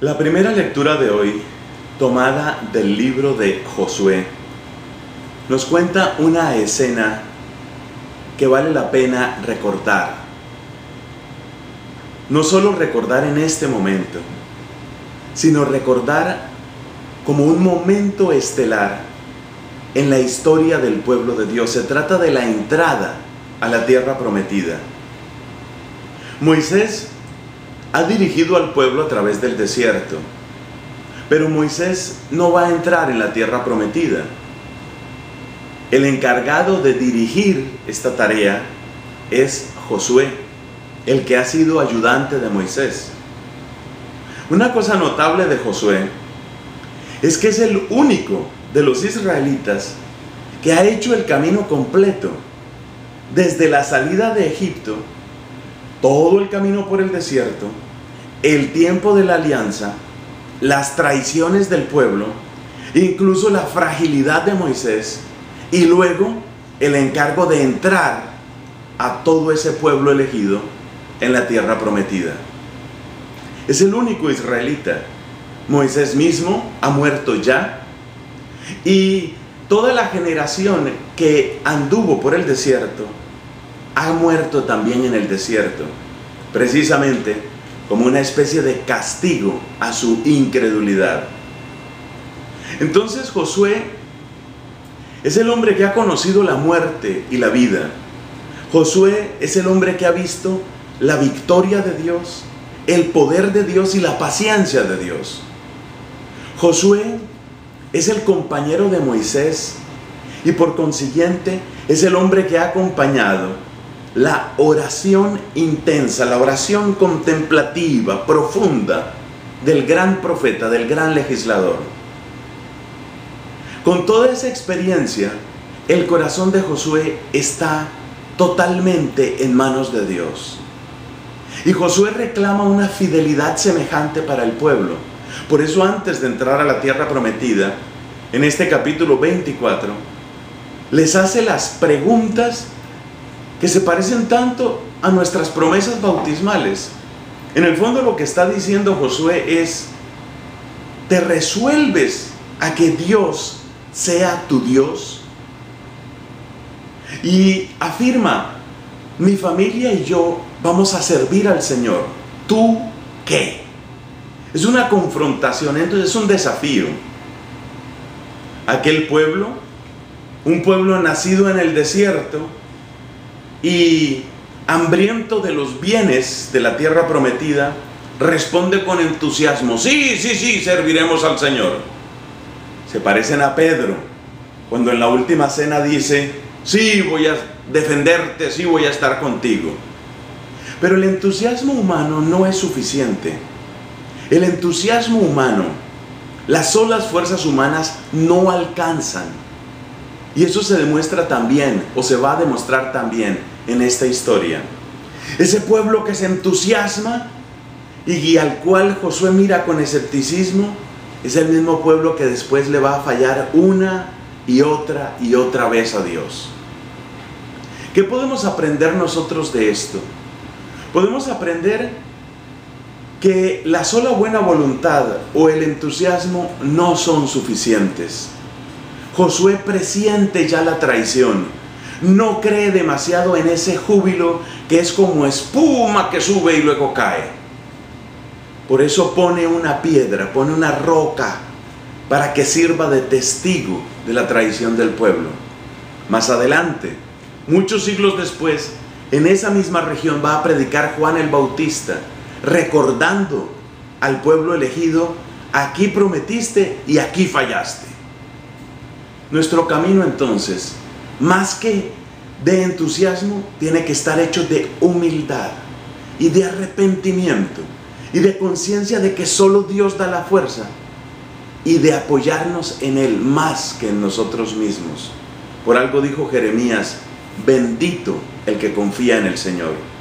La primera lectura de hoy, tomada del libro de Josué, nos cuenta una escena que vale la pena recordar. No solo recordar en este momento, sino recordar como un momento estelar en la historia del pueblo de Dios. Se trata de la entrada a la tierra prometida. Moisés ha dirigido al pueblo a través del desierto, pero Moisés no va a entrar en la tierra prometida. El encargado de dirigir esta tarea es Josué, el que ha sido ayudante de Moisés. Una cosa notable de Josué es que es el único de los israelitas que ha hecho el camino completo, desde la salida de Egipto, todo el camino por el desierto, el tiempo de la alianza, las traiciones del pueblo, incluso la fragilidad de Moisés, y luego el encargo de entrar a todo ese pueblo elegido en la tierra prometida. Es el único israelita. Moisés mismo ha muerto ya, y toda la generación que anduvo por el desierto ha muerto también en el desierto, precisamente como una especie de castigo a su incredulidad. Entonces Josué es el hombre que ha conocido la muerte y la vida. Josué es el hombre que ha visto la victoria de Dios, el poder de Dios y la paciencia de Dios. Josué es el compañero de Moisés y por consiguiente es el hombre que ha acompañado la oración intensa, la oración contemplativa, profunda del gran profeta, del gran legislador. Con toda esa experiencia, el corazón de Josué está totalmente en manos de Dios. Y Josué reclama una fidelidad semejante para el pueblo. Por eso, antes de entrar a la tierra prometida, en este capítulo 24, les hace las preguntas que se parecen tanto a nuestras promesas bautismales. En el fondo lo que está diciendo Josué es: ¿te resuelves a que Dios sea tu Dios? Y afirma: mi familia y yo vamos a servir al Señor. ¿Tú qué? Es una confrontación, entonces es un desafío. Aquel pueblo, un pueblo nacido en el desierto y hambriento de los bienes de la tierra prometida, responde con entusiasmo: sí, serviremos al Señor. Se parecen a Pedro, cuando en la última cena dice: sí, voy a defenderte, sí, voy a estar contigo. Pero el entusiasmo humano no es suficiente. El entusiasmo humano, las solas fuerzas humanas no alcanzan. Y eso se demuestra también, o se va a demostrar también en esta historia. Ese pueblo que se entusiasma y al cual Josué mira con escepticismo, es el mismo pueblo que después le va a fallar una y otra vez a Dios. ¿Qué podemos aprender nosotros de esto? Podemos aprender que la sola buena voluntad o el entusiasmo no son suficientes. Josué presiente ya la traición. No cree demasiado en ese júbilo que es como espuma que sube y luego cae. Por eso pone una piedra, pone una roca para que sirva de testigo de la traición del pueblo. Más adelante, muchos siglos después, en esa misma región va a predicar Juan el Bautista, recordando al pueblo elegido: aquí prometiste y aquí fallaste. Nuestro camino entonces, más que de entusiasmo, tiene que estar hecho de humildad y de arrepentimiento y de conciencia de que solo Dios da la fuerza y de apoyarnos en Él más que en nosotros mismos. Por algo dijo Jeremías: bendito el que confía en el Señor.